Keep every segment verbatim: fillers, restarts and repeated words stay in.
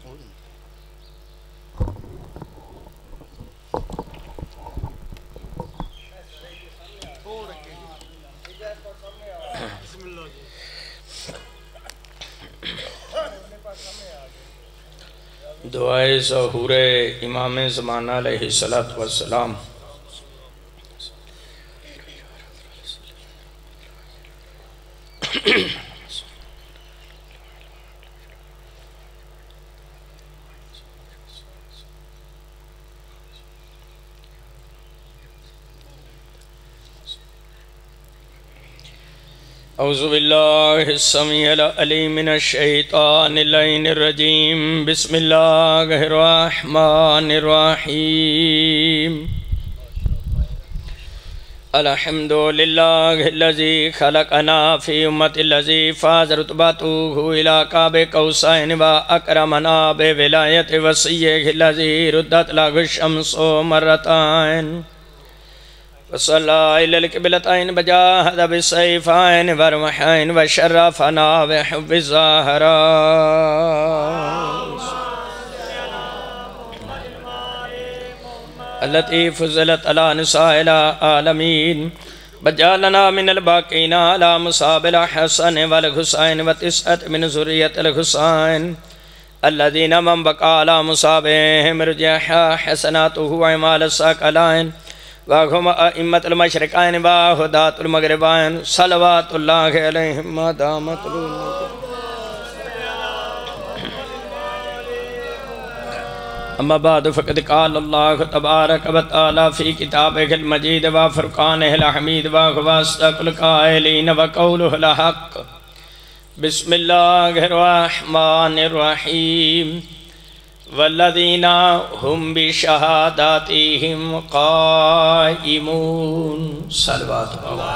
دعائے ظہور امام زمانہ علیہ السلام. اعوذ باللہ السمیع العلیم من الشیطان اللعین الرجیم. بسم اللہ الرحمن الرحیم. الحمدللہ الذی خلقنا فی امت الذی فاز رتبتہ الى قاب قوسین و اکرمنا بولایت وسیعہ الذی ردت له الشمس مرتين وصلى إلى القبلتين بجاهد بالسيفين والرمحين وشرفنا بحب الزهراء التي فضلت على نساء العالمين وجعلنا من الباقين على مصاب الحسن والحسين وتسعة من ذرية الحسين الذين من بقى على مصابهم رجح حسناته وعمال الثقلين وَهُمْ أَئِمَّةُ الْمَشْرِقَيْنِ وَهُدَاةُ الْمَغْرِبَيْنِ صلوات اللہ علیہم ما دامت اما بعد فقد قال اللہ تبارک و تعالی فی کتابہ المجید وفرقانہ الحمید وَهُوَ أَصْدَقُ الْقَائِلِينَ وَقَوْلُهُ الْحَقُّ. بسم اللہ الرحمن الرحیم. والذین هم بشہاداتہم قائمون. صلوات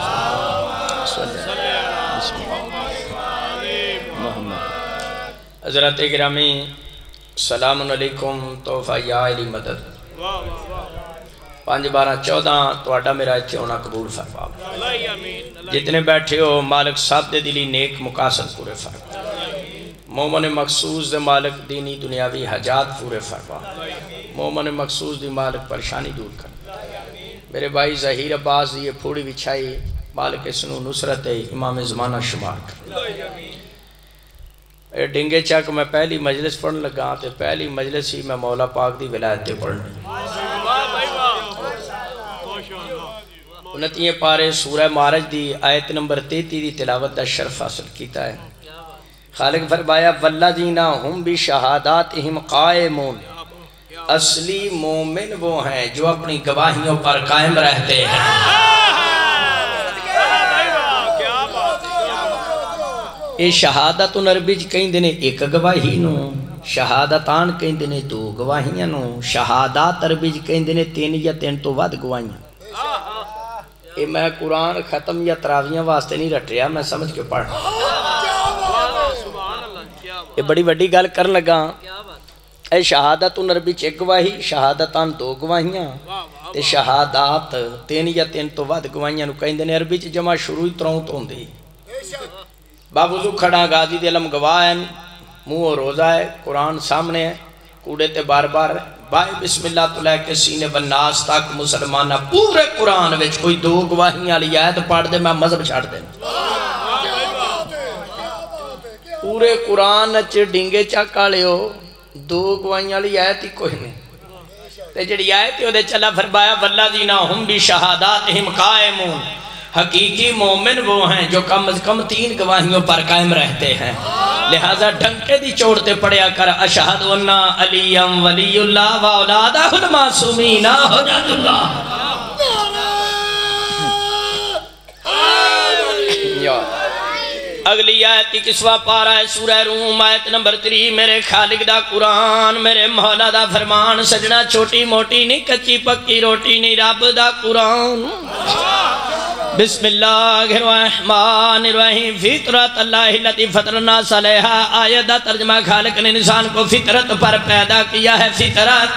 حضرت گرامی السلام علیکم. توفہ یا علی مدد پانچ بارہ چودہ توڑا میرا اتھے ہونا قبول فرما. جتنے بیٹھے ہو مالک صاحب دے دلی نیک مقاصد پورے فرما. مومن مخصوص دے مالک دینی دنیاوی حجات پورے فرما. مومن مخصوص دے مالک پریشانی دور کر. میرے بھائی ظہیر عباس یہ پھوڑی بچھائی مالک اسنو نصرت امام زمانہ شمار کر. ڈنگے چاک میں پہلی مجلس پڑھن لگا تے پہلی مجلس ہی میں مولا پاک دی ولایت پڑھن. انتیے پارے سورہ معارج دی آیت نمبر تیتی دی تلاوت دا شرف حاصل کیتا ہے. خالق فرمایا والذین ہم بشہاداتہم قائمون. اصلی مومن وہ ہیں جو اپنی گواہیوں پر قائم رہتے ہیں. یہ شہادت عربی کہیں دینے ایک گواہی نو، شہادتان کہیں دینے دو گواہیاں نو، شہادات عربی کہیں دینے تین یا تین تو ود گواہیاں. یہ میں قرآن ختم یا تراویاں واسطے نہیں رٹ رہا، میں سمجھ کے پڑھ رہا. یہ بڑی وڈی گل کر لگا. اے شہادت عربی ایک گواہی، شہادتان دو گواہیاں تے شہادات تین یا تین تو ود گواہیاں نو کہیں دینے عربی جمع شروع تروں تو ہوندی. باوضو کھڑا غازی دے علم گواہ ہیں، منہ و روزہ ہے، قرآن سامنے ہے، کوڑے تے بار بار بھائی بسم اللہ تو لے کے سینے بناس تک مسلمانہ پورے قرآن وچ کوئی دو گواہیاں لی آیت پڑھ دے میں مذہب چھاڑ دے. پورے قرآن چ ڈنگے چاکا لے ہو دو گواہیاں لی آیت ہی کوئی نہیں. تے جڑی آیت ہی ہو دے چلا فرمایا والذین ہم بشہاداتہم قائمون. حقیقی مومن وہ ہیں جو کم از کم تین گواہیوں پر قائم رہتے ہیں. لہذا ڈھنکے دی چوڑتے پڑیا کر اشہد انہ علیم ولی اللہ و اولادہ المعصومین حجت اللہ. اگلی آیت کی کسوہ پارا ہے سورہ روم آیت نمبر تری. میرے خالق دا قرآن میرے مولا دا فرمان سجنا چھوٹی موٹی نہیں کچی پکی روٹی نہیں رب دا قرآن. بسم اللہ الرحمن الرحیم. فطرت اللہ التي فطر الناس علیہا. آیت دا ترجمہ خالق نے انسان کو فطرت پر پیدا کیا ہے. فطرت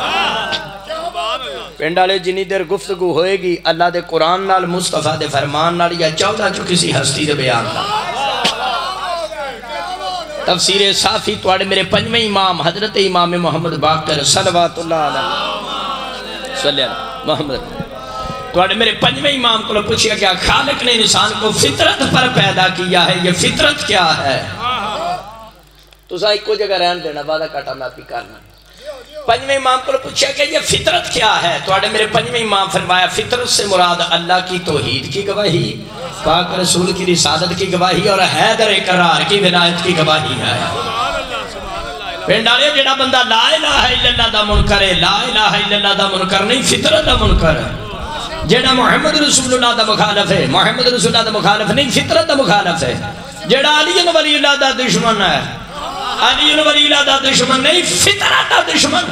پینڈالے جنی دیر گفتگو ہوئے گی اللہ دے قرآن نال مصطفیٰ دے فرمان نال یا چودہ جو کسی ہستی دے بیان نال. تفسیر صافی توڑے میرے پنجویں امام حضرت امام محمد باقر صلوات اللہ علیہ صلی اللہ محمد توڑے میرے پنجویں امام کو پوچھیا کیا خالق نے انسان کو فطرت پر پیدا کیا ہے، یہ فطرت کیا ہے؟ تو سا ایک کو جگہ رہن دینا وعدہ کاٹا میں اپنی کرنا. پنجویں امام کو پوچھا کہ یہ فطرت کیا ہے؟ توڑے میرے پنجویں امام فرمایا فطرت سے مراد اللہ کی توحید کی گواہی، پاک رسول کی رسالت کی گواہی اور حیدر اقرار کی ولایت کی گواہی ہے. پینڈالے جڑا بندہ لا الہ الا اللہ دا منکر ہے، لا الہ الا اللہ دا منکر نہیں فطرت دا منکر ہے. جڑا محمد رسول اللہ دا مخالف ہے، محمد رسول اللہ دا مخالف نہیں فطرت دا مخالف ہے. جڑا علی ولی اللہ دا دشمن ہے، علی ولی اللہ دا دشمن نہیں فطرت دا دشمن.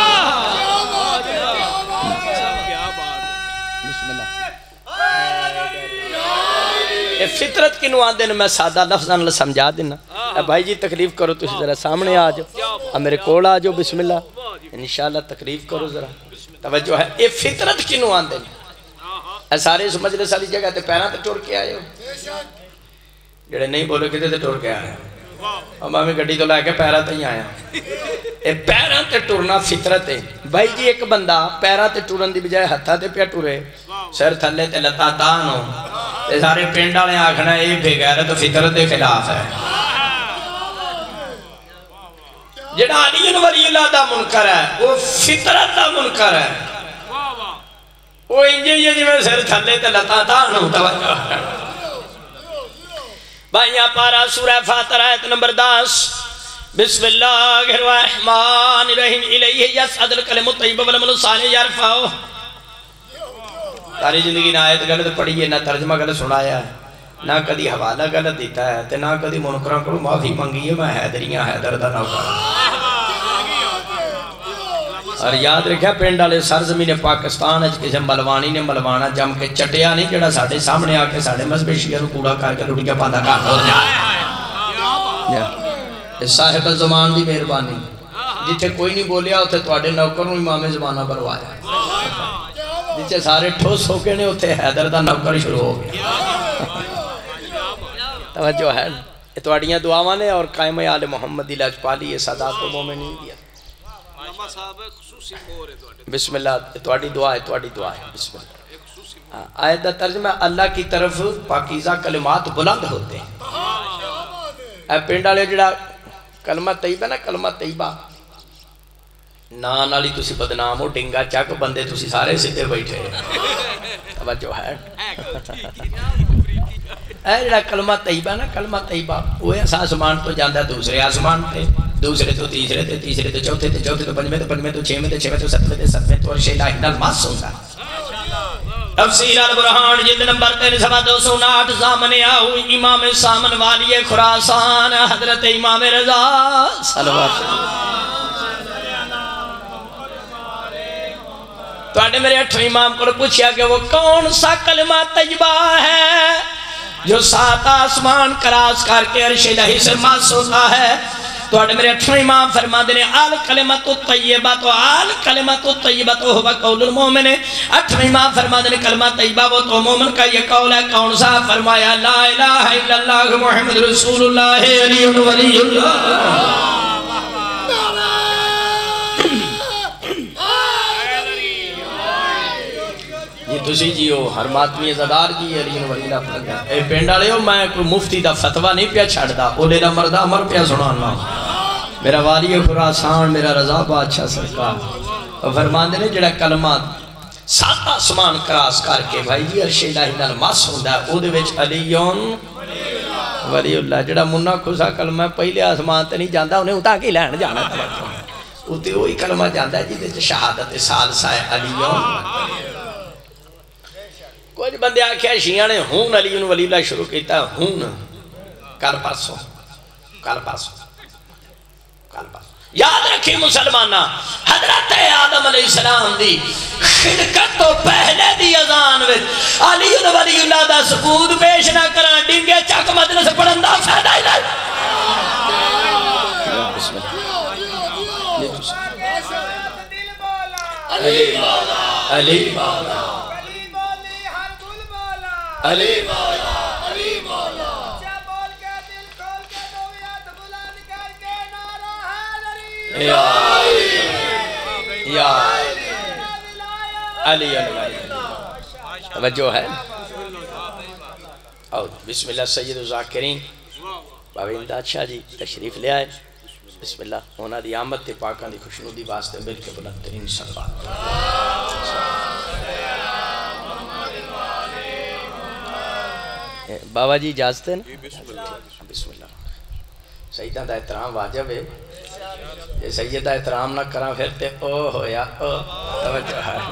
فطرت کی نوان دینا میں سادہ لفظاً سمجھا دینا. بھائی جی تکلیف کرو تو ذرا سامنے آ جاؤ، میرے کول آ جاؤ. بسم اللہ انشاءاللہ تکلیف کرو ذرا توجہ ہے. یہ فطرت کی نوان دینا سارے اس مجلس والی جگہ تے پیران تے ٹور کے آئے ہو، جڑے نہیں بولے کتے تے ٹور کے آئے ہم ہمیں گھڑی تو لائے کے پیران تے ہی آیا. اے پیران تے ٹورنا فطرت ہے. بھائی جی ایک بندہ پیران تے ٹورن دی بجائے ہتھا تے پیا ٹورے، سر تھلے تے لتا تان ہو، تے سارے پینڈا نے آکھنا ہے یہ بے غیرت تو فطرت دے خلاف ہے. جڑا علی ولی اللہ دا منکر ہے وہ فطرت دا منکر ہے. وہ انجے یہ جو میں سر تھلے تے لتا تان ہوں. توجہ بھائیاں پارا سورہ فاتر آیت نمبر دس. بسم اللہ الرحمن الرحیم الیہ یسعد الکلم الطیب والعمل الصالح یرفعہ. ساری زندگی نہ آیت غلط پڑھی ہے، نہ ترجمہ غلط سنایا ہے، نہ کدی حوالہ غلط دیتا ہے، تے نہ کدی منکراں کو معافی منگی ہے. میں حیدریاں حیدر دا نوکر. اور یاد رکھیا پنڈ والے سرزمین پاکستان وچ کسے ملوانی نے ملوانا جم کے چٹیا نہیں جڑا ساڈے سامنے آ کے ساڈے مذہب شیعہ نوں کوڑا کر کے لٹیا پاندا گھر ہو جائے. صاحب زمان دی مہربانی جتھے کوئی نہیں بولیا اوتھے تواڈے نوکر نوں امام زمانہ بلوایا. جتھے سارے ٹھوس ہو کے نے اوتھے حیدر دا نوکر شروع ہو گیا. توجہ ہے یہ تواڈیاں دعاواں نے اور قائم آل محمد دی لاجپالی یہ سادات و مومنین دی. بسم اللہ تواڈی دعا ہے، تواڈی دعا ہے. بسم اللہ. آیت دا ترجمہ اللہ کی طرف پاکیزہ کلمات بلند ہوتے ہیں. اے پنڈ والے جڑا کلمہ طیبہ نا کلمہ طیبہ نان والی تسی بدنام ہو، ڈنگا چک بندے تسی سارے سیدھے بیٹھے. توجہ ہے. اے جڑا کلمہ طیبہ نا کلمہ طیبہ وہ اس آسمان تو جاندا ہے دوسرے آسمان پہ، دوسرے تو تیسرے تے تیسرے تو چوتھے تے چوتھے تو پنجویں تو پنجویں تو چھویں تے چھویں تو ستویں تے ستویں تو عرش الہی نال ماس ہوندا. تفسیر البرہان جلد نمبر تین سوا دو سو اناٹھ سامنے آؤ امام سامن والی خراسان حضرت امام رضا صلوات. تو آنے میرے اٹھویں امام کو پوچھیا کہ وہ کون سا کلمہ طیبہ ہے جو سات آسمان کراس کر کے عرش الہی سے ماس ہوتا ہے؟ تو آنے میرے اٹھویں امام فرما دینے آل کلمت الطیبہ تو آل کلمت الطیبہ تو ہوا قول المومن. اٹھویں امام فرما دینے کلمہ طیبہ وہ تو مومن کا یہ قول ہے. کون سا؟ فرمایا لا الہ الا اللہ محمد رسول اللہ علی ولی اللہ. یہ تسی جیو ہر ماتمی زدار جی علی ولی اللہ پڑھا. اے پینڈا لے ہو میں کوئی مفتی دا فتوہ نہیں پیا چھڑ دا اولے دا مردہ امر پیا سنانا. میرا والی خراسان میرا رضا بادشاہ سرکار فرمان دینے جڑا کلمات سات آسمان کراس کر کے بھائی جی عرش الہی نال ماس ہوندا ہے او دے وچ علیون ولی اللہ. جڑا منہ کھسا کلمہ پہلے آسمان تے نہیں جاندا انہیں اٹھا کے لین جانا توجہ اوتے وہی کلمہ جاندا ہے جدے وچ شہادت ثالثہ ہے علیون. کچھ بندے آکھیا شیعہ نے ہون علی ولی اللہ شروع کیتا ہے. ہون کل پاسوں کل پاسوں کل پاسوں یاد رکھیں مسلمانہ حضرت آدم علیہ السلام دی خلقت تو پہلے دی اذان وچ علی ولی اللہ دا ثبوت پیش نہ کران ڈنگے چک مدرس پڑھن دا فائدہ ہی نہیں. علی مولا علی مولا علی مولا علی مولا. یا یا علی علی توجہ ہے. اور بسم اللہ سید الذاکرین بابا امداد شاہ جی تشریف لے آئے. بسم اللہ ہونا دی آمد تے پاکان دی خوشنودی واسطے مل کے بلند ترین صلوات. بابا جی اجازت ہے نا؟ بسم اللہ. سیدہ دا احترام واجب ہے. یہ سیدہ احترام نہ کرا پھر تے او ہویا او توجہ ہے.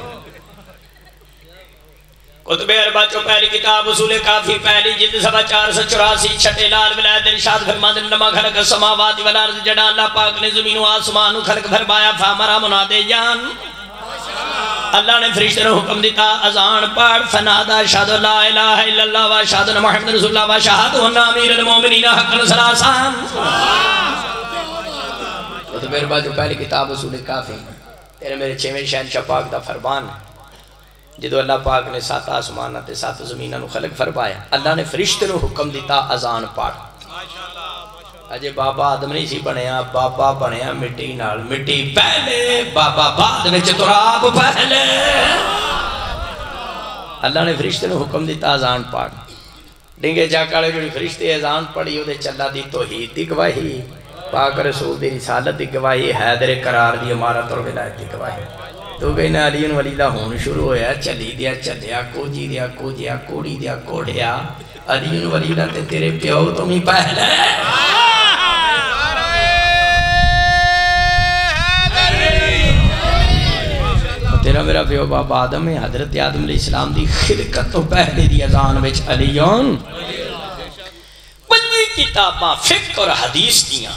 کتب اربع چو پہلی کتاب اصول کافی پہلی جلد سوا چار سو چوراسی چھٹے لال ولایت ارشاد فرماند انما خلق السماوات والارض جڑا اللہ پاک نے زمین و آسمان کو خلق فرمایا فامرا منادے جان. اللہ نے فرشتے نے حکم دیتا اذان پڑھ فنادا اشہد لا الہ الا اللہ و اشہد ان محمد رسول اللہ و اشہد ان امیر المومنین حقا ثلاثان. کتب اربع چو پہلی کتاب اصول کافی تیرے میرے چھویں شہنشاہ پاک دا فرمان ہے. جدو اللہ پاک نے سات آسمانہ تے سات زمینہ نو خلق فرمایا اللہ نے فرشتے نو حکم دیتا اذان پڑھ. اجے بابا آدم نہیں سی بنیا بابا بنیا مٹی نال مٹی پہلے بابا بعد وچ تراب پہلے. اللہ نے فرشتے نو حکم دیتا اذان پڑھ. ڈنگے جاکالے جو فرشتے اذان پڑھی او دے چلا دی توحید دی گواہی پاک رسول دی رسالت دی گواہی حیدر قرار دی امارت اور ولایت دی گواہی. تو کہنا علی ولی دا ہون شروع ہویا چلی دیا چلیا کوجی دیا کوجیا کوڑی دیا کوڑیا علی ولی دا تے تیرے پیو تمہیں پہلے. تیرا میرا پیو بابا آدم ہے حضرت آدم علیہ السلام دی خلقت تو پہلے دی اذان وچ علیون. پنجی کتاباں فقہ اور حدیث دیاں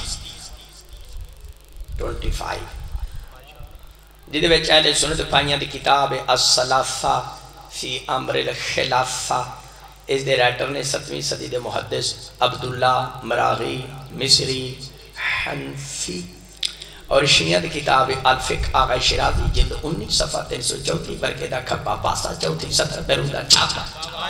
ٹوئنٹی فائیو جدے وچ اہل سنت پائیاں دی کتاب الثلاثہ فی امر الخلافہ. اس دے رائٹر نے ستویں صدی دے محدث عبداللہ مراغی مصری حنفی. اور شیعہ دی کتاب الفقہ آغا شرازی جلد انیس صفحہ تین سو چوتھی برکے دا کھپا پاسا چوتھی ستر بیرودہ چھاپا.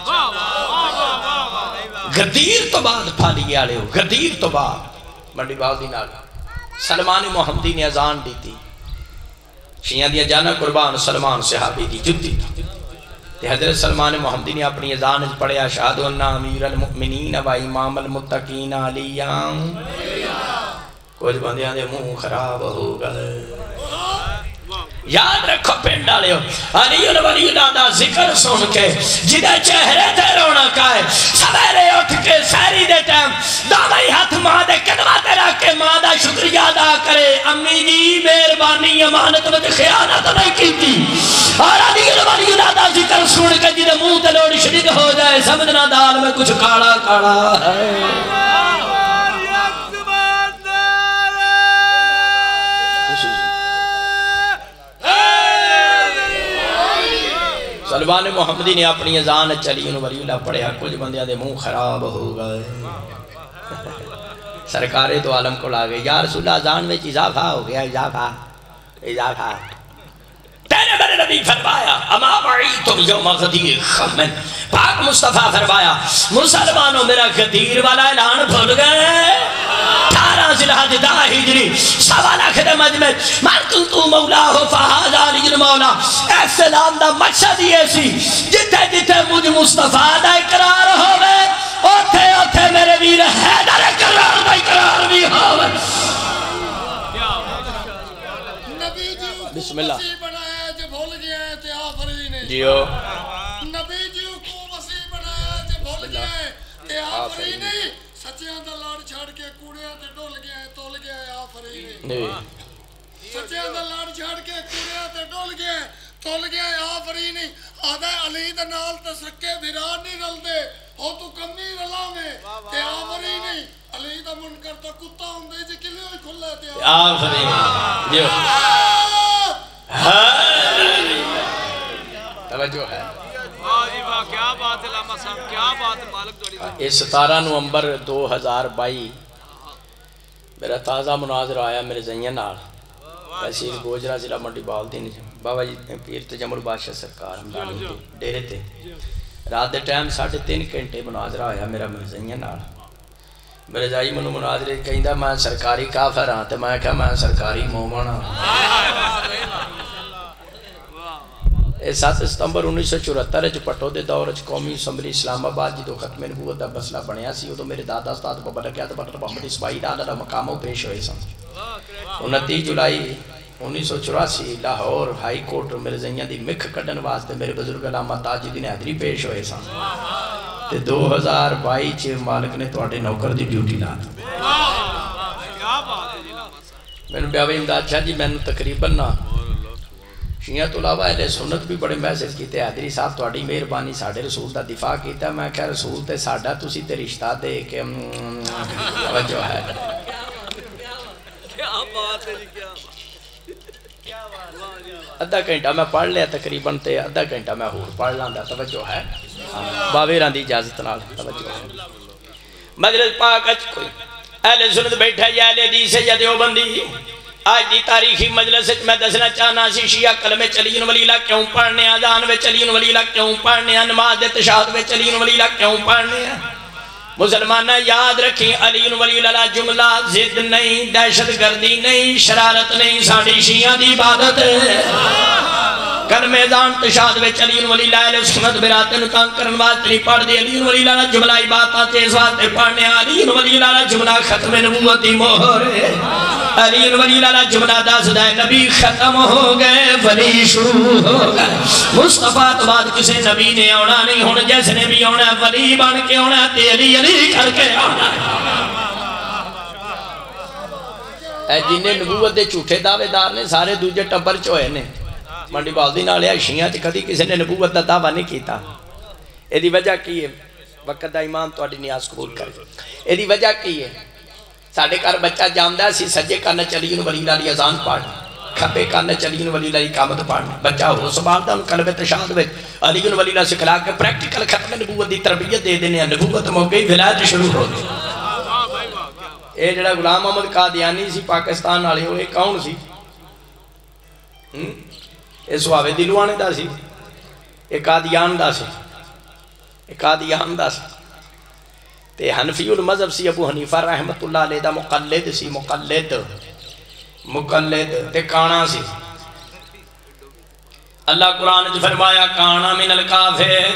غدیر تو بعد پھالی گیا لے ہو غدیر تو بعد منڈی باؤ نال سلمان محمدی نے اذان دی تھی. شیعہ دیا جانا قربان سلمان صحابی دی جدی تے حضرت سلمان محمدی نے اپنی اذان پڑھے اشہد ان امیر المؤمنین و امام المتقین علیان. کچھ بندیاں دے منہ خراب ہو گئے. یاد رکھو پینڈ ڈالے ہو علی ولی دا ذکر سن کے جدہ چہرے تے رونا کائے سویرے اٹھ کے سیری دے ٹائم دامائی ہاتھ ماں دے قدمہ تے رکھ کے ماں دا شکریہ ادا کرے امی جی مہربانی امانت میں خیانت نہیں کی تھی. اور علی ولی دا ذکر سن کے جدہ منہ تے لوڑ شدید ہو جائے سمجھنا دال میں کچھ کاڑا کاڑا ہے. سلمان محمدی نے اپنی اذان چلی انہوں ولی اللہ پڑھیا کچھ بندیاں دے منہ خراب ہو گئے. سرکار تو عالم کو لاگے یا رسول اللہ اذان میں اضافہ ہو گیا اضافہ اضافہ. تیرے میرے نبی فرمایا اما وعیتم یوم غدیر خمن پاک مصطفیٰ فرمایا مسلمانوں میرا غدیر والا اعلان بھول گئے. اٹھارہ ذی دا ہجری سوا لاکھ دے مجمع من کنتو مولا ہو فہاد علی المولا. ایسے نام دا مقصد یہ سی جتے جتے مجھ مصطفیٰ دا اقرار ہوئے اوتھے اوتھے میرے ویر حیدر اقرار دا اقرار بھی ہوئے. بسم اللہ جیو نبی جیو کو وسیع بنایا جے بھول گئے تے آفری نہیں سچیاں دا لاڑ چھاڑ کے کوڑیاں تے ڈول گئے تول گئے آفری نہیں. سچیاں دا لاڑ چھاڑ کے کوڑیاں تے ڈول گئے تول گئے آفری نہیں. آدھے علی دا نال تے سکے بھران نہیں رل دے ہو تو کمی رلا میں تے آفری نہیں. علی دا منکر تو کتا ہوں دے جے کلے ہوئی کھلا تے آفری نہیں. توجہ ہے یہ ستارہ نومبر دو ہزار بائی میرا تازہ مناظر آیا میرے زین نال تحصیل گوجرہ ضلع منڈی باولدین بابا جی پیر تجمل بادشاہ سرکار ہمدانی ڈیرے تے رات دے ٹائم ساڑھے تین گھنٹے مناظرہ آیا میرا میرے زین نال. میرے جائی منو مناظرے کہندہ میں سرکاری کافر ہاں تے میں کہا میں سرکاری مومن ہاں۔ اے سات ستمبر انیس سو چورہتر جو پٹو دے دور قومی اسمبلی اسلام آباد جدو ختم نبوت دا مسئلہ بنیا سی تو میرے دادا استاد بابا لگیا تو ڈاکٹر محمد اسماعیل آلہ دا مقاموں پیش ہوئے سن۔ انتیس جولائی انیس سو چوراسی لاہور ہائی کورٹ میرے زیاں دی مکھ کڈن واسطے میرے بزرگ علامہ تاج الدین حیدری پیش ہوئے سن۔ تے دو ہزار بائی چھ مالک نے تواڈے نوکر دی ڈیوٹی لا دی۔ میں نے بیاوی امداد شاہ جی میں نے تقریباً نہ شیعہ تو علاوہ اہل سنت بھی بڑے میسج کیتے حیدری صاحب تواڈی مہربانی ساڈے رسول دا دفاع کیتا میں کہا رسول تے ساڈا تسی تے رشتہ دے کہ توجہ ہے ادھا گھنٹہ میں پڑھ لیا تقریباً تے ادھا گھنٹہ میں ہور پڑھ لاندا توجہ ہے باویراں دی اجازت نال توجہ ہے مجلس پاک اچ کوئی اہل سنت بیٹھا یا اہل حدیث یا دیوبندی آج دی تاریخی مجلس میں دسنا چاہنا سی شیعہ کلمہ چلیون ولیلہ کیوں پڑھنے ہیں اذان میں چلیون ولیلہ کیوں پڑھنے ہیں نماز دے تشہد میں چلیون ولیلہ کیوں پڑھنے ہیں مسلمانہ یاد رکھیں علیون ولیلہ جملہ ضد نہیں دہشت گردی نہیں شرارت نہیں ساڑھی شیعہ دی عبادت ہے کلمہ اذان تشہد میں چلیون ولیلہ اہل سنت براتن کام کرن واسطے نہیں پڑھ دی علیون ولیلہ جملہ عبادت اس واسطے پڑھنے ہیں علیون ولیلہ جملہ ختم نبوتی مہر ہے علیون ولیلہ جملہ دس دائے نبی ختم ہو گئے ولی شروع ہو گئے مصطفیٰ تو بعد کسے نبی نے آنا نہیں ہونا جیسے نبی آنا ولی بن کے آنا تے علی علی کر کے آنا اے جنہیں نبوت دے جھوٹے دعوے دار نے سارے دوجے ٹبر چوئے نے منڈی بالدی نالے شیعہ چ کدی کسی نے نبوت دا دعویٰ نہیں کیتا اے دی وجہ کی ہے وقت دا امام تواڈی نیاز قبول کرے اے دی وجہ کی ہے ساڑھے کار بچہ جامدہ سی سجے کارنا چلیون ولیلہ علی اذان پڑھنا کھپے کارنا چلیون ولیلہ علی قامت پڑھنا بچہ ہو سبحالتا ان قلب تشہد میں علیون ولیلہ سکھلا کے پریکٹیکل ختم نبوت دی تربیت دے دینے نبوت موقعی ولایت شروع ہو دی اے جڑا غلام محمد قادیانی سی پاکستان والے ہوئے کون سی اے سواوے دلوانے دا سی اے قادیان دا سی اے قادیان دا سی تے حنفی المذہب سی ابو حنیفہ رحمت اللہ علیہ دا مقلد سی مقلد مقلد تے کانا سی اللہ قرآن جو فرمایا کانا من الکافرین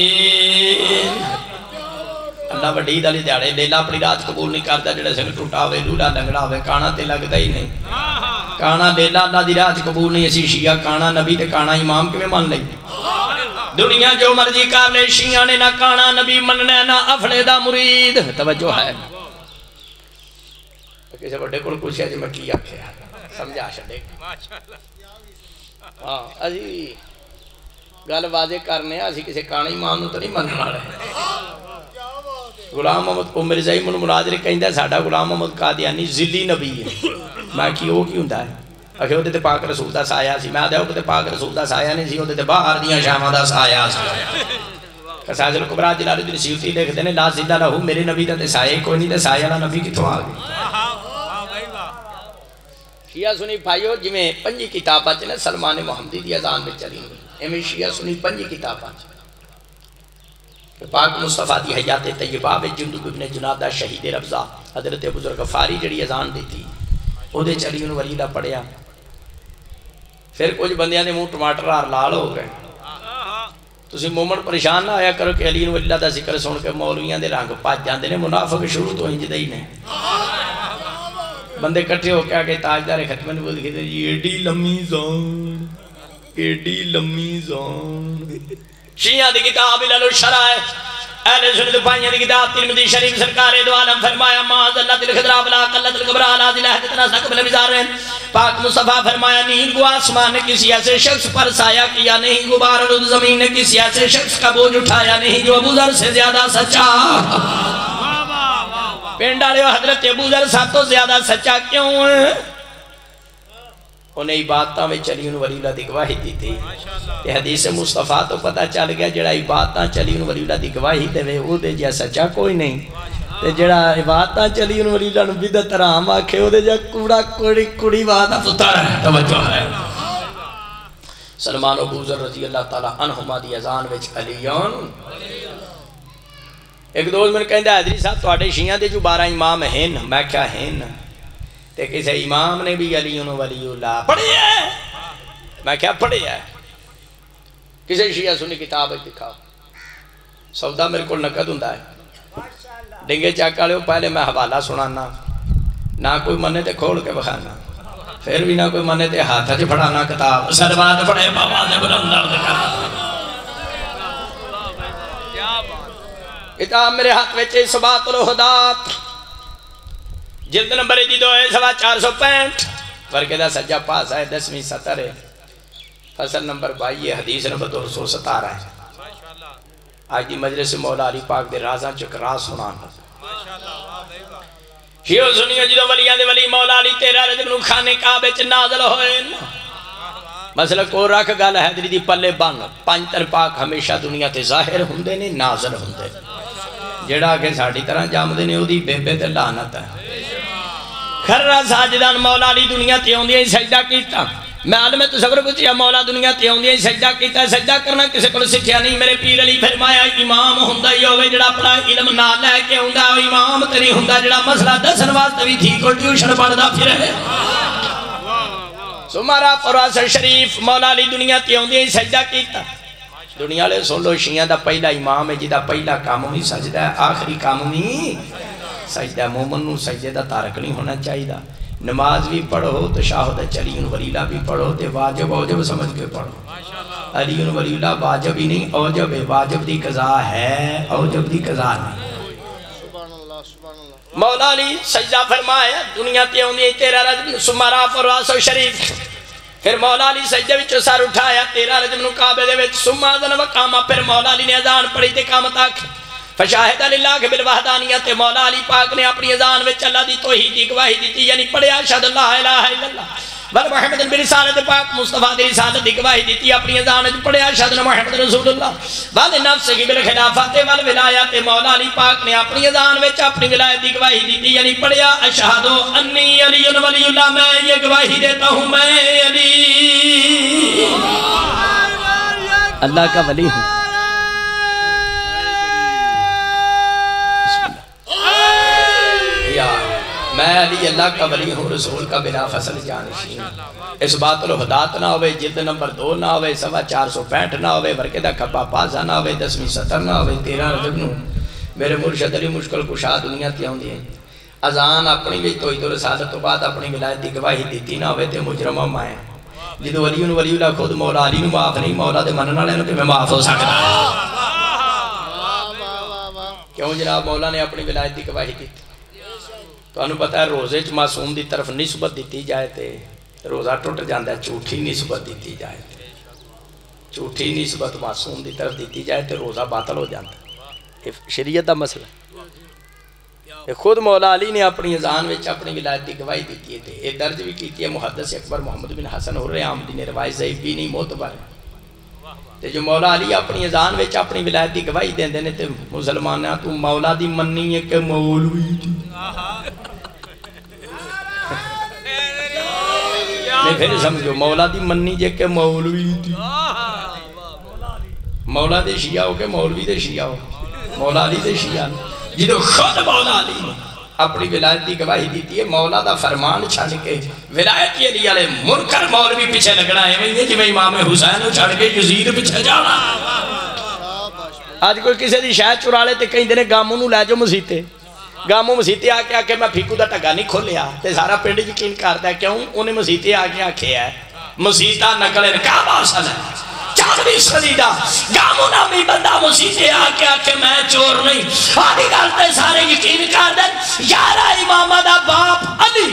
اللہ وڈی دلی دیاڑے لیلہ اپنی رات قبول نہیں کرتا جڑے سنگ ٹوٹا ہوئے لولا لنگڑا ہوئے کانا تے لگتا ہی نہیں کانا لیلہ اللہ دی رات قبول نہیں اسی شیعہ کانا نبی تے کانا امام کے میں مان لئی دنیا جو مرضی کر لے شیعہ نے نہ کانا نبی مننے نہ افڑے دا مرید توجہ ہے کسی بڑے کو کچھ ہے جو میں کیا کیا سمجھا شدے ہاں ازی گل واضح کرنے ازی کسی کانا امام تو نہیں مننا رہے غلام محمد عمر زیم المناظر کہندہ ہے ساڑھا غلام محمد قادیانی ذلی نبی ہے میں کی وہ کی ہندہ ہے اکھے ہوتے تھے پاک رسول دا سایہ سی میں آدھے ہوتے پاک رسول دا سایہ نہیں سی ہوتے تھے باہر دیاں شامہ دا سایہ سی قصائد القبرہ جلال الدین سیوطی لکھتے ہیں لا زلہ لہو میرے نبی دا تے سایہ کوئی نہیں تے سایہ لا نبی کتوں آگئے شیعہ سنی بھائیو جی میں پنجی کتابہ چنے سلمان محمدی دی اذان میں چلی ہوئی امی شیعہ سنی پنجی کتابہ چنے پاک مصطفیٰ دی حیات طیبہ میں جندب ابن جنادہ شہید ربضہ حضرت بزرگ فاری جڑی اذان دیتی او دے چلی انہوں ولیلہ پڑھیا پھر کچھ بندیاں دے منہ ٹماٹر آر لال ہو گئے تسی مومن پریشان نہ آیا کرو کہ علی ولیلہ دا ذکر سن کے مولویاں دے رنگ پاج جاندے نے منافق شروع تو ہنج دے ہی نہیں بندے کٹھے ہو کے آگے تاجدار ختم نبوت کہتے ہیں ایڈی لمی زون ایڈی لمی زون شیعہ دی کتاب علل الشرائع اہل سنت پائیاں دی کتاب ترمذی شریف سرکار دو عالم فرمایا معاذ اللہ تل خضرا بلا قلت القبرہ علا ذی لہدتنا سقب نبیزارین پاک مصطفیٰ فرمایا نیل کو آسمان نے کسی ایسے شخص پر سایہ کیا نہیں غبار رد زمین نے کسی ایسے شخص کا بوجھ اٹھایا نہیں جو ابو ذر سے زیادہ سچا پینڈالے حضرت ابو ذر سب تو زیادہ سچا کیوں ہے انہیں عبادتہ میں چلی ان ولیلہ دی گواہی دی تھی کہ حدیث مصطفیٰ تو پتہ چل گیا جڑا عبادتہ چلی ان ولیلہ دی گواہی دے وے او دے جا سچا کوئی نہیں تے جڑا عبادتہ چلی ان ولیلہ نو بدعت حرام آکھے او دے جا کوڑا کوڑی کوڑی وعدہ پتر ہے توجہ ہے سلمان ابو ذر رضی اللہ تعالی عنہما دی اذان وچ علیان ایک دوست میں کہندہ حضری صاحب توڑے شیعہ دے جو بارہ امام ہیں میں کیا ہیں تے کسے امام نے بھی علی ولی اللہ پڑھی ہے میں کیا پڑھی ہے کسے شیعہ سنی کتاب ہے دکھا سودا میرے کو نقد ہوں ہے ڈنگے چاکا لے پہلے میں حوالہ سنانا نہ کوئی منے تے کھول کے بخانا پھر بھی نہ کوئی منے تے ہاتھا چھ پڑھانا کتاب سلوات پڑھے بابا دے بلند درد کرنا کتاب میرے ہاتھ میں چھے ثبات الہدات جلد نمبر دی دو ہے سوا چار سو پینٹ فرقے دا سجا پاس ہے دسویں ستر ہے فصل نمبر بائی ہے حدیث نمبر دو سو ستارہ ہے آج دی مجلس مولا علی پاک دے رازاں چک راز سنان شیعہ سنیوں جدو ولیاں دے ولی مولا علی تیرہ رجب نو کھانے کعبے چ نازل ہوئے مسئلہ کو رکھ گل حیدری دی پلے بان پانچتر پاک ہمیشہ دنیا تے ظاہر ہوندے نے نازل ہوندے جڑا کہ ساڑی طرح جام دے نے او دی بے بے تے لعنت ہے خرہ ساجدان مولا علی دنیا تے ہوندی ہے سجدہ کیتا میں عالم تصور پوچھیا مولا دنیا تے ہوندی ہے سجدہ کیتا سجدہ کرنا کسے کو سکھیا نہیں میرے پیر علی فرمایا امام ہوندا ہی ہوے جڑا اپنا علم نہ لے کے ہوندا امام تے نہیں ہوندا جڑا مسئلہ دسن واسطے وی ٹھیک کو ٹیوشن پڑھدا پھرے سمارا پراس شریف مولا علی دنیا تے ہوندی ہے سجدہ کیتا دنیا لے سن لو شیعہ دا پہلا امام ہے جدا پہلا کام بھی سجدہ ہے آخری کام بھی سجدہ مومن نو سجدہ دا تارک نہیں ہونا چاہیے نماز بھی پڑھو تشاہد چلی ولیلہ بھی پڑھو تے واجب اوجب سمجھ کے پڑھو علی ولیلہ واجب ہی نہیں اوجب ہے واجب دی قضا ہے اوجب دی قضا نہیں مولا علی سجدہ فرمایا دنیا تے ہوندی تیرہ رجب سمارا پرواز شریف پھر مولا علی سجدہ وچوں سر اٹھایا تیرہ رجب نو کعبے دے وچ ثم اذن وقام پھر مولا علی نے اذان پڑھی تے قامت آکھی فشاہد للہ بالوحدانیت مولا علی پاک نے اپنی اذان وچ اللہ دی توحید کی گواہی دیتی یعنی پڑھیا اشہد اللہ الہ الا اللہ ول محمد برسالت پاک مصطفیٰ دی رسالت دی گواہی دیتی اپنی اذان وچ پڑھیا اشہد محمد رسول اللہ ول نفس کی بالخلافت ول ولایت مولا علی پاک نے اپنی اذان وچ اپنی ولایت دی گواہی دیتی یعنی پڑھیا اشہد انی علی ولی اللہ میں یہ گواہی دیتا ہوں میں علی اللہ کا ولی ہوں میں علی اللہ کا ولی ہوں رسول کا بلا فصل جانشین اس بات الہدات نہ ہوئے جلد نمبر دو نہ ہوئے سوا چار سو پینٹ نہ ہوئے ورکے دا کھپا پازا نہ ہوئے دسویں ستر نہ ہوئے تیرہ رجب نو میرے مرشد علی مشکل کشا دنیا تی ہوندی ہیں اذان اپنی بھی توحید و رسالت تو بعد اپنی ولایت دی گواہی دیتی نہ ہوئے تے مجرمہ مائیں جدو ولی ولی اللہ خود مولا علی نو معاف نہیں مولا دے مننا لینا کہ میں معاف ہو سکتا کیوں جناب مولا نے اپنی ولایت دی گواہی دیتی تو انہوں پتہ ہے روزے چ معصوم دی طرف نسبت دیتی جائے تے روزہ ٹوٹ جاندہ ہے جھوٹی نسبت دیتی جائے تے جھوٹی نسبت معصوم دی طرف دیتی جائے تے روزہ باطل ہو جاندہ ہے شریعت دا مسئلہ خود مولا علی نے اپنی اذان وچ اپنی ولایت دی گواہی دیتی ہے یہ درج بھی کیتی ہے محدث اکبر محمد بن حسن اور عامدی نے روایت ضعیف بھی نہیں معتبر ہے تے جو مولا علی اپنی اذان وچ اپنی ولایت دی گواہی دیندے نے تے مسلماناں تو مولا دی مننی ہے کہ مولوی دی نہیں پھر سمجھو مولا دی مننی جے کہ مولوی دی مولا دے شیعہ ہو کہ مولوی دے شیعہ ہو مولا علی دے شیعہ جدو خود مولا علی اپنی ولایت دی گواہی دیتی ہے مولا دا فرمان چھڑ کے ولایت یہ لیا لے منکر مولوی پیچھے لگنا ہے جو میں امام حسین چھڑ کے یزید پیچھے جانا آج کوئی کسی دی شاید چرا لے تے کہیں دینے گاموں نو لے جو مسیتے گاموں مسیتے آکے آکے میں پھیکو دا ٹگا نہیں کھولیا تے سارا پینڈ یقین کرتا ہے کیوں انہیں مسیتے آکے آکے ہے مسیتہ نقل انکاب آسل ہے چاہدی صدیدہ گاموں نامی بندہ مسیتے آکے آکے میں چور نہیں آدھی گلتے سارے یقین کرتا ہے یارہ امام دا باپ علی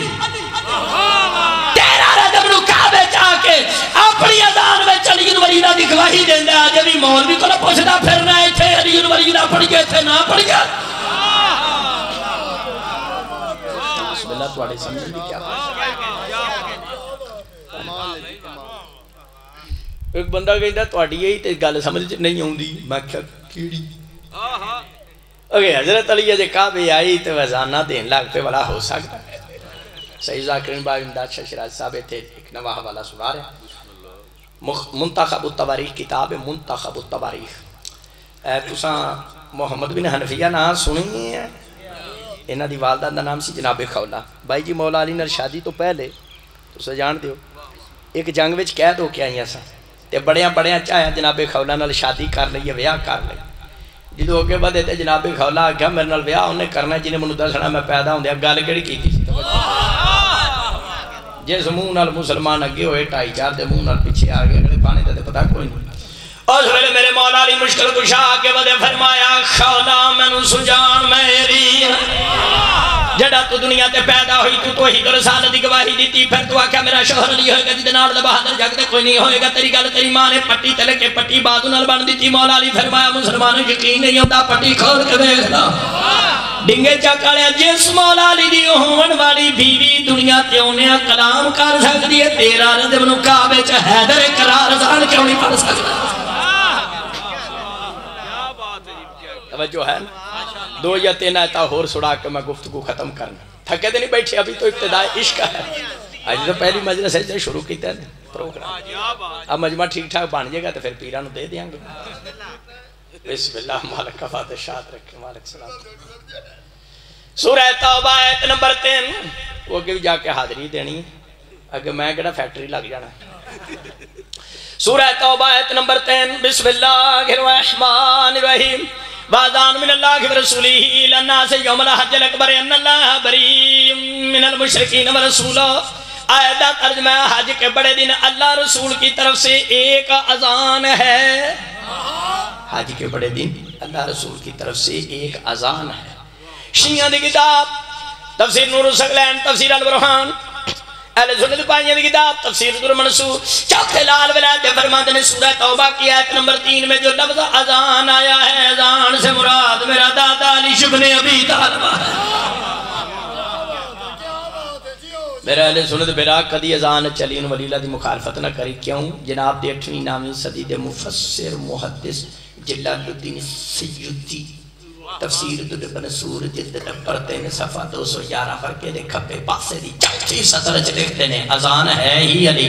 تیرہ رجب نو کعبے چاکے اپنی اذان میں چلی ولیدہ دی گواہی دیندہ آجے بھی مولوی کو نہ پوچھتا پھرنا ہے تھے علی ولیدہ پڑھ گئے تھے نہ پڑھ گئے اللہ تواڑے سمجھ بھی کیا ایک بندہ کہتا تواڑی یہی تے گل سمجھ نہیں ہوں دی میں کیا کیڑی اگر حضرت علی جے کعبے آئی تے وزانہ دین لاغ پہ والا ہو سکتا ہے سید ذاکرین باغ امداد شاہ شراز صاحب تھے ایک نواہ والا سوار ہے منتخب التواریخ کتاب ہے منتخب التواریخ تساں محمد بن حنفیہ نام سنی ہے انہاں دی والدہ دا نام سی جناب خولا بھائی جی مولا علی نال شادی تو پہلے تو سا جان دیو ایک جنگ وچ قید ہو کے آئیاں سا تے بڑیاں بڑیاں چاہیاں جناب خولا نال شادی کر لئیے ویاہ کر لئیے جدو ہو کے بعد تے جناب خولا آگیا میرے نال ویاہ انہیں کرنا جنہیں منو دسنا میں پیدا ہوں دیا گال کیڑی کی تھی جس منہ نال مسلمان اگے ہوئے ٹائی چار دے منہ نال پیچھے آگے اگلے پانے تے پتہ کوئی نہیں اس ویلے میرے مولا علی مشکل کشا کے بدے فرمایا خولا میں نو سجان میری جڑا تو دنیا تے پیدا ہوئی تو تو ہی تو رسالت دی گواہی دیتی پھر تو آکھا میرا شوہر نہیں ہوئے گا جدے نال دا بہادر جگ دے کوئی نہیں ہوئے گا تیری گل تیری ماں نے پٹی تے لگے پٹی بازو نال بن دیتی مولا علی فرمایا مسلمان یقین نہیں ہوتا پٹی کھول کے دیکھنا ڈنگے چکالیا جس مولا علی دی ہون والی بیوی دنیا تے انہیں کلام کر سکتی ہے تیرا رد منو کعبے چ حیدر قرار زان کیوں نہیں پڑھ سکتا توجہ ہے دو یا تین آیتہ ہور سڑا کے میں گفتگو ختم کرنا تھکے دے نہیں بیٹھے ابھی تو ابتدائی عشق ہے آج تو پہلی مجلس ہے جو شروع کیتے ہیں پروگرام اب مجمع ٹھیک ٹھاک بان جائے گا تو پھر پیرانو دے دیاں گے بسم اللہ مالک کا فاتح شاد رکھے مالک سلام سورہ توبہ آیت نمبر تین وہ کہ جا کے حاضری دینی اگر میں کہنا فیکٹری لگ جانا سورہ توبہ آیت نمبر تین بسم اللہ الرحمن الرحیم وَاذَانُ مِنَ اللَّهِ وَرَسُولِهِ لَنَّاسِ يَوْمَ الْحَجِّ الْأَكْبَرِ أَنَّ اللَّهَ بَرِيٌّ مِنَ الْمُشْرِكِينَ وَرَسُولُهُ آیت ترجمہ حج کے بڑے دن اللہ رسول کی طرف سے ایک اذان ہے حج کے بڑے دن اللہ رسول کی طرف سے ایک اذان ہے شیعہ دی کتاب تفسیر نور الثقلین تفسیر البرہان اہل سنت پائیاں دی کتاب تفسیر در منصور چوتھے لال ولایت فرماتے نے سورہ توبہ کی آیت نمبر تین میں جو لفظ اذان آیا ہے اذان سے مراد میرا دادا علی شبن ابی طالب ہے میرا اہل سنت برا کدی اذان چلی ان ولیلہ دی مخالفت نہ کری کیوں جناب دی اٹھویں نامی صدی دے مفسر محدث جلال الدین سیدی تفسیر در منصور جلد نمبر تین صفحہ دو سو گیارہ پر کے دے کھپے پاسے دی چوتھی سطر چ لکھتے ہیں اذان ہے ہی علی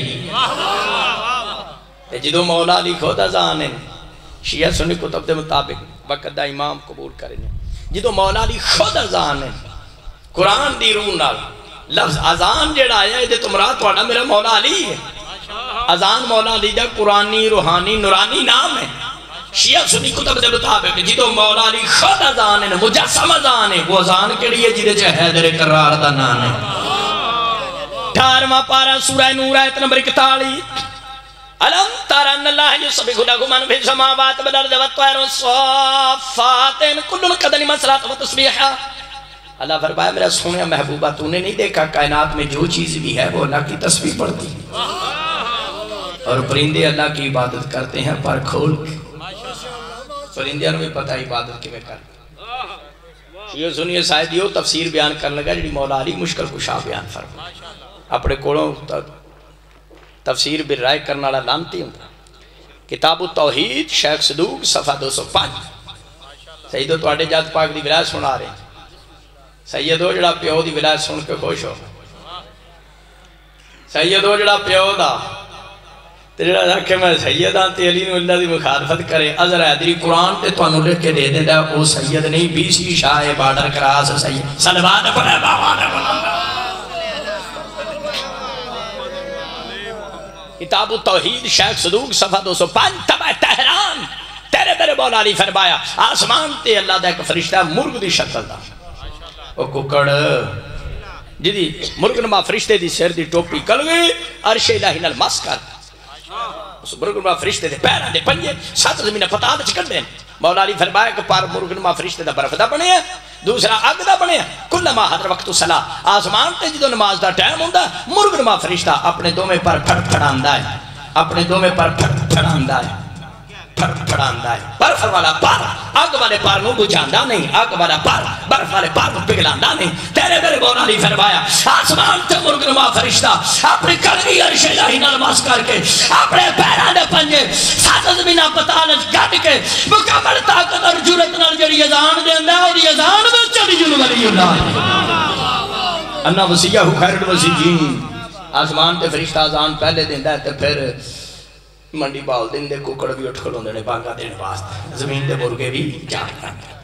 تے جدو مولا علی خود اذان ہے شیعہ سنی کتب دے مطابق وقت دا امام قبول کریں جدو مولا علی خود اذان ہے قرآن دی روح نال لفظ اذان جڑا آیا ہے تو مراد تھوڑا میرا مولا علی ہے اذان مولا علی دا قرآنی روحانی نورانی نام ہے شیعہ سنی کتب دے مطابق جدو مولا علی خود اذان ہے مجسم اذان ہے وہ اذان کیڑی ہے جدے چاہے حیدر قرار دا نام ہے اٹھارواں پارہ سورہ نور آیت نمبر اکتالیس الم تر ان اللہ یسبح لہ من فی السماوات والارض والطیر والصافات کل قد علم صلاۃ و تسبیحا اللہ فرمایا میرا سونے محبوبہ تو نے نہیں دیکھا کائنات میں جو چیز بھی ہے وہ اللہ کی تسبیح پڑھتی اور پرندے اللہ کی عبادت کرتے ہیں پر کھول کے پرندیاں بھی پتہ عبادت کے میں کر یہ سنیے سائدیو تفسیر بیان کر لگا جڑی مولا علی مشکل کشا بیان فرما اپنے کوڑوں تفسیر بر رائے کرنا والا لانتی ہوں کتاب التوحید شیخ صدوق صفحہ دو سو پانچ سیدو تو آٹے جات پاک دی ولایت سنا رہے ہیں سیدو جڑا پیو دی ولایت سن کے خوش ہو سیدو جڑا پیو دا تیرا رکھے میں سیدہ تے علی نے اللہ دی مخالفت کرے ازر حیدری قرآن تے تو انہوں لکھ کے دے دے دا او سید نہیں بیسی شاہ بارڈر کراس سید سلوات پڑھے باوان پڑھے کتاب التوحید شیخ صدوق صفحہ دو سو پانچ تبع تہران تیرے میرے مولا علی فرمایا آسمان تے اللہ دا ایک فرشتہ مرگ دی شکل دا او ککڑ جدی مرگ نما فرشتے دی سر دی ٹوپی کل گئی عرش الہی نال مس کر اس مرگ نما فرشتے دے پیران دے پنجے سات زمینہ پتا دے چکر دیں مولا علی فرمایا کہ پار مرگ نما فرشتے دا برف دا بنے ہیں دوسرا اگ دا بنے ہیں کل ما حضر وقت صلاح آسمان تے جدو نماز دا ٹائم ہوندہ مرگ نما فرشتہ اپنے دو میں پر پھڑ پھڑاندہ ہے اپنے دو میں پر پھڑ پھڑاندہ ہے پھڑ پھڑاندہ ہے برف والا پار آگ والے پار نو بجاندہ نہیں آگ والا پار برف والے پار نو پگلاندہ نہیں تیرے میرے مولا علی فرمایا آسمان تے مرگ نما فرشتہ اپنی کلگی عرش الہی نلماس کر کے اپنے پیران دے پنجے سات زمینہ پتالج گھٹ کے مکمل طاقت اور جرت نال جڑی اذان دے اندہ اور یہ اذان میں چلی جنو ولی اللہ انہا وسیعہ خیر الوسیعین آسمان تے فرشتہ اذان پہلے دیندہ ہے تے پھر منڈی باؤ دن دے ککڑ بھی اٹھ کھلوں دینے بانگا دینے واسطے زمین دے مرگے بھی جان کرنے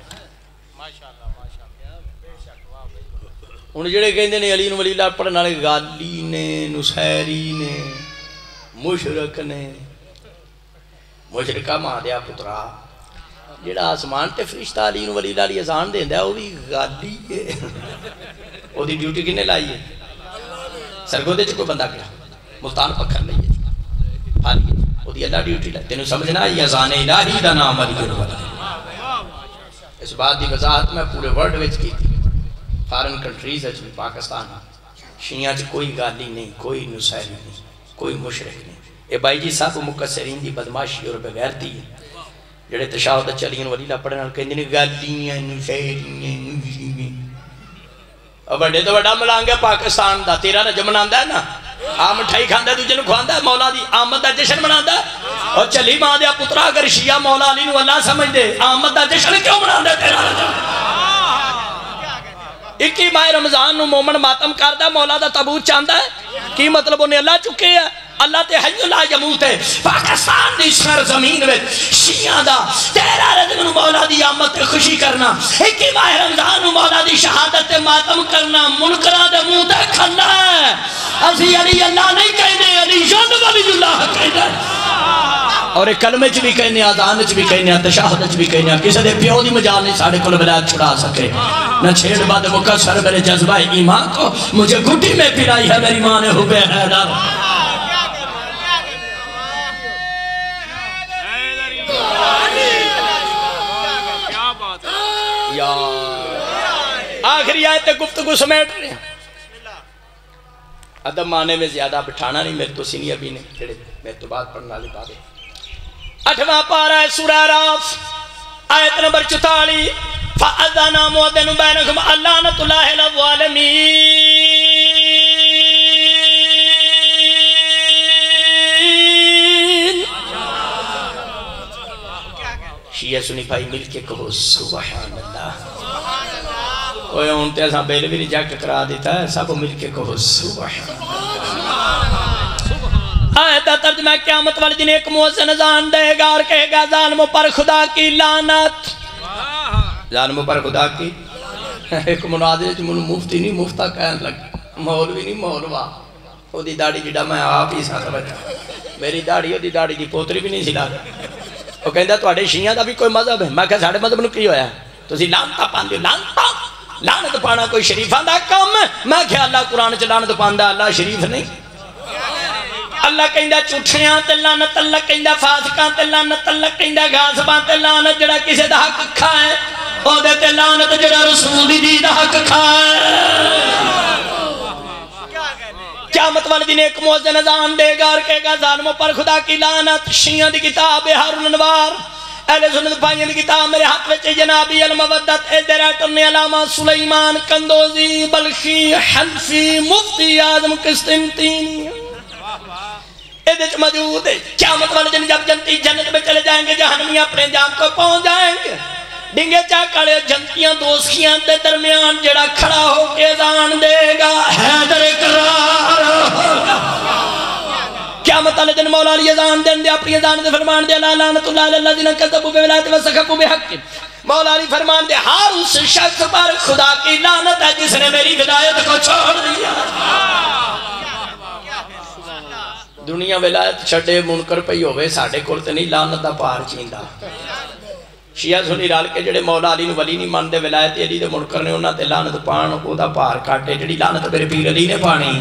ہوں جڑے کہندے نے علی نو ولی اللہ پڑھن والے غالی نے نصیری نے مشرک نے مشرکہ ماں دیا پترا جڑا آسمان تے فرشتہ علی نو ولی اللہ علی اذان دیندا ہے وہ بھی غالی ہے وہ دی ڈیوٹی کنے لائی ہے سرگودے چ کوئی بندہ گیا ملتان پکھر لئیے پھالیے وہ دی اللہ ڈیوٹی لائی تینوں سمجھنا یہ اذان الہی دا نام علی الولی اس بات دی وضاحت میں پورے ورلڈ وچ کی تھی فارن کنٹریز ہے بھی پاکستان شیعہ چ کوئی غالی نہیں کوئی نصیری نہیں کوئی مشرک نہیں اے بھائی جی صاحب مکسرین دی بدماشی اور بغیرتی ہے جڑے تشہد چلین ولی اللہ پڑھن والے کہندے نے غالیاں نصیریاں اور بڑے تو بڑا ملانگ ہے پاکستان دا تیرا نہ جمناندا ہے نا آ مٹھائی کھاندا ہے دوجے نوں کھواندا ہے مولا دی آمد دا جشن مناندا ہے اور چلی ماں دیا پترا اگر شیعہ مولا علی نو اللہ سمجھ دے آمد دا جشن کیوں مناندا ہے تیرا اکی ماہ رمضان نو مومن ماتم کردہ مولا دا تابوت چاندہ ہے کی مطلب انہیں اللہ چکے ہے اللہ تے حی اللہ یموت ہے پاکستان دی سر زمین میں شیعہ دا تیرہ رضی نو مولا دی آمد تے خوشی کرنا اکی ماہ رمضان نو مولا دی شہادت تے ماتم کرنا منکرہ دے منہ تے کھلنا ہے اسی علی اللہ نہیں کہنے علی جن ولی اللہ کہنے اور ایک کلمے چ بھی کہنے آدان چ بھی کہنے تشہد چ بھی کہنے کسی دے پیو دی مجال نہیں ساڑھے کل ولایت چھڑا سکے نہ چھیڑ باد مکسر میرے جذبہ ایمان کو مجھے گھٹی میں پھرائی ہے میری ماں نے حب حیدر آخری آیت گفتگو سمیٹ رہے ہیں ادب مانے میں زیادہ بٹھانا نہیں میرے تو سینئر بھی نہیں پھڑے میں تو بات پڑھنا لے بابے اٹھواں پارہ سورہ اعراف آیت نمبر چوتالی فَأَذَّنَا مُؤَذِّنٌ بَيْنَكُمْ اللَّعْنَةُ اللَّهِ عَلَى الظَّالِمِينَ شیعہ سنی بھائی مل کے کہو سبحان اللہ اوہ انتے ایسا بیل بھی نہیں جاکت کرا دیتا ہے سب مل کے کہو سبحان اللہ آیتہ ترجمہ قیامت والی دن ایک مؤذن اذان دے گا اور کہے گا ظالموں پر خدا کی لعنت ظالموں پر خدا کی ایک مناظر جو منو مفتی نہیں مفتہ کہن لگ مولوی نہیں مولوا وہ دی داڑی جڑا میں آپ ہی ساتھ بچا میری داڑی وہ دی داڑی دی پوتری بھی نہیں سلا وہ کہندہ توڑے شیعہ دا بھی کوئی مذہب ہے میں کہا ساڑھے مذہب نو کی ہویا ہے تو اسی لانتا پاندے لانتا لانت پانا کوئی شریفہ دا کام ہے میں کہا اللہ قرآن چ لانت پاندہ اللہ شریف نہیں اللہ کہندہ چوٹھیاں تے لعنت اللہ کہندہ فاسقاں تے لعنت اللہ کہندہ غاصباں تے لعنت جڑا کسے دا حق کھائے او دے تے لعنت جڑا رسول دی دا حق کھائے قیامت والے دن ایک مؤذن اذان دے گا اور کہے گا ظالموں پر خدا کی لعنت شیعہ دی کتاب بہار الانوار اہل سنت بھائیوں دی کتاب میرے ہاتھ وچ جنابی المودت ایڈریٹر نے علامہ سلیمان کندوزی بلخی حنفی مفتی اعظم قسطنطینی ایدھے موجود ہے قیامت والے دن جب جنتی جنت میں چلے جائیں گے جہنمی اپنے جام کو پہنچ جائیں گے ڈنگے چاکڑے جنتیاں دوستیاں دے درمیان جڑا کھڑا ہو کے اذان دے گا حیدر اقرار قیامت والے دن مولا علی اذان دین دے اپنی اذان دے فرمان دے لا لعنت اللہ علی الذین کذبوا بولایت وسخفوا بحق مولا علی فرمان دے ہر اس شخص پر خدا کی لعنت ہے جس نے میری ولایت کو چھوڑ دیا دنیا ولایت چھڑے منکر پئی ہوئے ساڑھے کول تے نہیں لعنت دا پار چیندا شیعہ سنی رال کے جڑے مولا علی نو ولی نہیں ماندے ولایت علی دے منکر نے انہاں تے لعنت پان او دا پار کاٹے جڑی لعنت میرے پیر علی نے پانی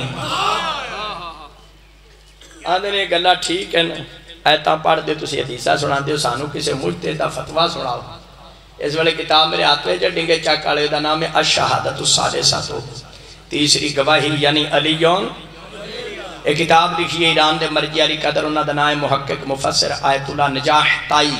آدھے نے گلہ ٹھیک ہے ایتاں پڑھ دے تسی حدیثہ سنا دے سانو کسے مجتہد دا فتویٰ سناؤ اس والے کتاب میرے ہاتھ میں جو ڈنگے چاکالے دا نام ہے الشہادت الثالثہ تیسری گواہی یعنی علیون ایک کتاب لکھی ہے ایران دے مرجع علی قدر انہا دنائے محقق مفسر آیت اللہ نجاح تائی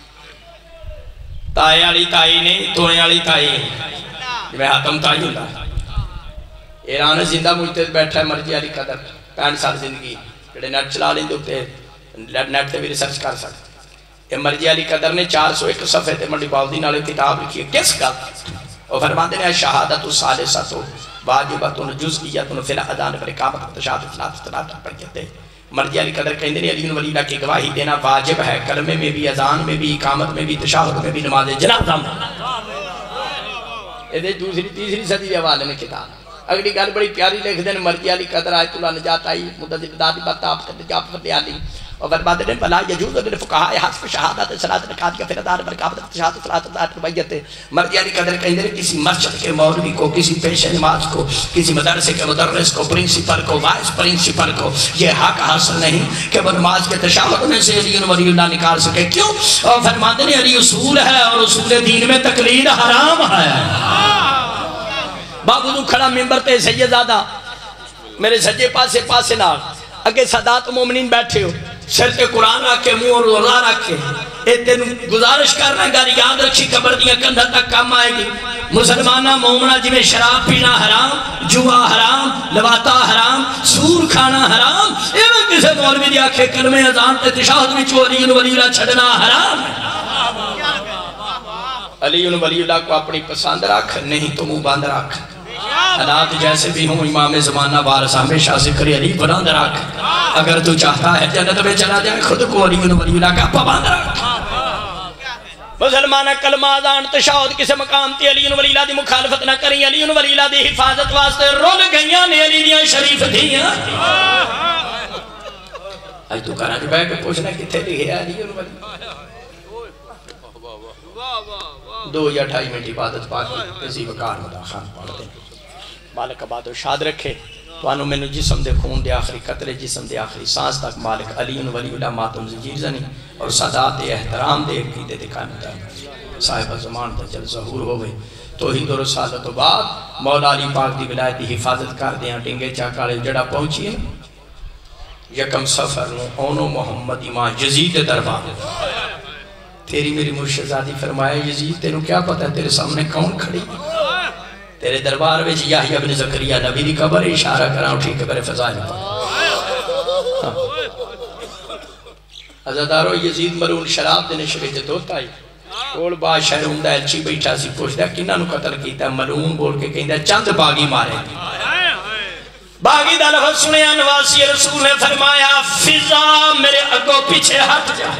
تائی علی تائی نہیں تونے علی تائی میں حاتم تائی ہوں ایران زندہ مجتہد بیٹھا ہے مرجع علی قدر پینٹ سال زندگی جڑے نیٹ چلا لیں دوتے نیٹ تے بھی ریسرچ کر سکتے یہ مرجع علی قدر نے چار سو ایک صفحے تے منڈی باؤدین علی کتاب لکھی ہے کس کا وہ فرماتے ہیں شہادت الثالثہ واجبتن جزئیتن فی الاذان پر اقامت تشہادت ثلاث ثلاث پڑھ جاتے مرجع علی قدر کہندے نے علی ولی اللہ کی گواہی دینا واجب ہے کلمے میں بھی اذان میں بھی اقامت میں بھی تشہد میں بھی نماز جنازہ میں یہ دوسری تیسری صدی کے حوالے میں کتاب اگلی گل بڑی پیاری لکھ دیں مرضی علی قدر آیت اللہ نجات آئی مدد دادی بطاب کرتے جاب کرتے علی اور برباد دیں بلا یجوز دن فقہاء حسب شہادت صلاة نکات یا فردار برکابت شہادت صلاة دار ربیت مرضی علی قدر کہیں دیں کسی مسجد کے مولوی کو کسی پیش نماز کو کسی مدرسے کے مدرس کو پرنسپل کو وائس پرنسپل کو یہ حق حاصل نہیں کہ وہ نماز کے تشہد میں سے علی ولی اللہ نکال سکے کیوں اور فرماتے ہیں علی اصول ہے اور اصول دین میں تقلید حرام ہے بابو تو کھڑا ممبر تے سیدزادہ میرے سجے پاسے پاسے نہ اگے سادات مومنین بیٹھے ہو سر تے قرآن رکھ کے منہ اور روزہ رکھ کے اے تینوں گزارش کرنا گاری یاد رکھی قبر دیا کندھا تک کام آئے گی مسلمانہ مومنہ جی میں شراب پینا حرام جوا حرام لواتا حرام سور کھانا حرام ایوہ کسے مولوی دیا کہ کلمہ ازان تے تشاہد میں چوری ولی اللہ چھڑنا حرام علی ولی اللہ کو اپنی پسند رکھ نہیں تو منہ بند رکھ حالات جیسے بھی ہوں امام زمانہ وارث ہمیشہ ذکر علی بلند رکھ اگر تو چاہتا ہے جنت میں چلا جائے خود کو علی ولی اللہ کا پابند رکھ مسلمانہ کلمہ آزان تشاہد کسے مقام تی علی ولی اللہ دی مخالفت نہ کریں علی ولی اللہ دی حفاظت واسطے رول گئیاں نے علی دیاں شریف دیاں آج تو کہنا جو بیٹھ کے پوچھنا کتھے لکھے علی ولی دو یا ڈھائی منٹ عبادت باقی اسی وقار مدا خان پڑھتے ہیں مالک آباد و شاد رکھے تو انہوں میں نے جسم دے خون دے آخری قطرے جسم دے آخری سانس تک مالک علی ولی اللہ ماتم زجیر زنی اور صدات احترام دے قیدے دکھائے مدار صاحب زمان تا جل ظہور ہوئے توحید و رسالت و بعد مولا علی پاک دی ولایتی حفاظت کر دیں ڈنگے چاکالے جڑا پہنچیے یکم سفر نو اونو محمد ایمان یزید دربار تیری میری مرشدزادی فرمایا یزید تیروں کیا پتہ ہے تیرے سامنے کون کھڑی تیرے دربار میں یحییٰ ابن زکریہ نبی دی قبر اشارہ کراں اٹھی کے برے فضائل پر عزادارو یزید مرون شراب دینے شریجت ہوتا ہے کول بادشاہ روندہ الچی بیٹھا سی پوچھتا ہے کنہ نو قتل کیتا ہے مرون بول کے کہیں چند باغی مارے باغی دا لفظ سنے انواسی رسول نے فرمایا فضا میرے اگو پیچھے ہٹ جا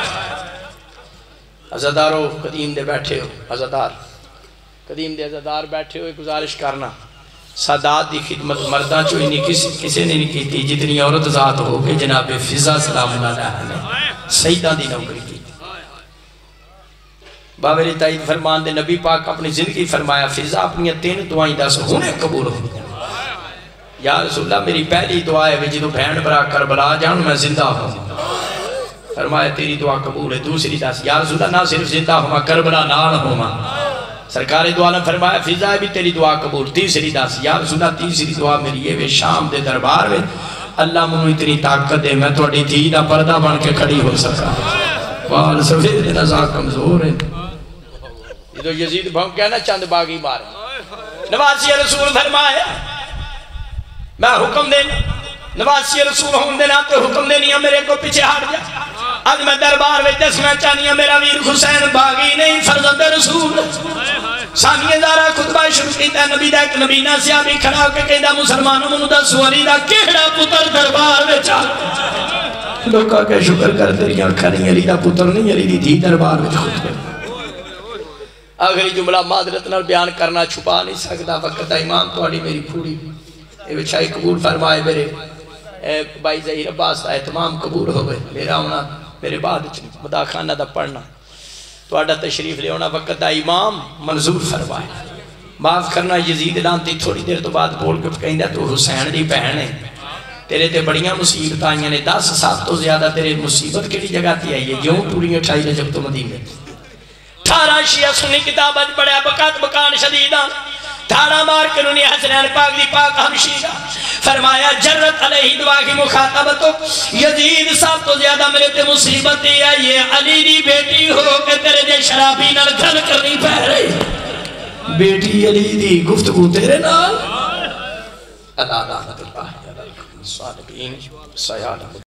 عزادارو قدیم دے بیٹھے ہو عزادار قدیم دے عزادار بیٹھے ہوئے گزارش کرنا سادات دی خدمت مردہ چوئی نہیں کسی, کسی نے نہیں کی تھی جتنی عورت ذات ہو کہ جناب فضا سلام اللہ علیہ نے سیدہ دی نوکری کی بابری تائید فرمان دے نبی پاک اپنی زندگی فرمایا فضا اپنی تین دعائیں دس ہونے قبول ہو یا رسول اللہ میری پہلی دعا ہے جدو بہن برا کربلا جان میں زندہ ہوں فرمایا تیری دعا قبول ہے دوسری دس یا رسول اللہ نہ صرف زندہ ہوں کربلا نال ہوں سرکار دعا نے فرمایا فضا بھی تیری دعا قبول تیسری دس یا رسول اللہ تیسری دعا میری یہ شام دے دربار میں اللہ منو اتنی طاقت دے میں توڑی تھی دا پردہ بن کے کھڑی ہو سکا وال سفید نظا کمزور ہے یہ تو یزید بھونک کہنا چند باغی مارے نواسی رسول فرمایا میں حکم دینا نواسی رسول ہوں دینا تو حکم دینی ہے میرے کو پیچھے ہٹ جا آج میں دربار میں دسنا چاہنی ہے میرا ویر حسین باغی نہیں فرزند رسول سامی دارا خطبہ شروع کیتا ہے نبی دا ایک نبی ناسیہ بھی کھڑا ہو کے کہتا مسلمانوں منو دا سواری دا کہڑا پتر دربار میں چاہ لوگا کہ شکر کر تیری آنکھا نہیں علی دا پتر نہیں علی دی تھی دربار میں خطبہ آخری جملہ معذرت نال بیان کرنا چھپا نہیں سکتا وقت امام توڑی میری پوری اے بچائی قبول فرمائے میرے اے بائی ظہیر عباس دا اہتمام قبول ہوئے میرا ہونا میرے بعد مدا خانہ دا پڑھنا تو آڈا تشریف لے ہونا وقت دا امام منظور فرمائے معاف کرنا یزید لانتی تھوڑی دیر تو بعد بول کے کہیں دا تو حسین دی بہن ہے تیرے تے بڑیاں مصیبت آئیں نے دس سات تو زیادہ تیرے مصیبت کیڑی جگہ تھی آئیے یوں پوری اٹھائی نے جب تو مدینے ٹھارہ شیعہ سنی کتاب اج پڑھیا بکات بکان شدیدہ دھاڑا مار کے انہوں نے حسنین پاک دی پاک ہمشیرہ فرمایا جرت علیہ دعا کی مخاطبتو یزید صاحب تو زیادہ میرے تے مصیبت دیا یہ علی دی بیٹی ہو کہ تیرے جے شرابی نال گھر کرنی پہ رہی بیٹی علی دی گفتگو تیرے نال اللہ رحمت اللہ صادقین سیال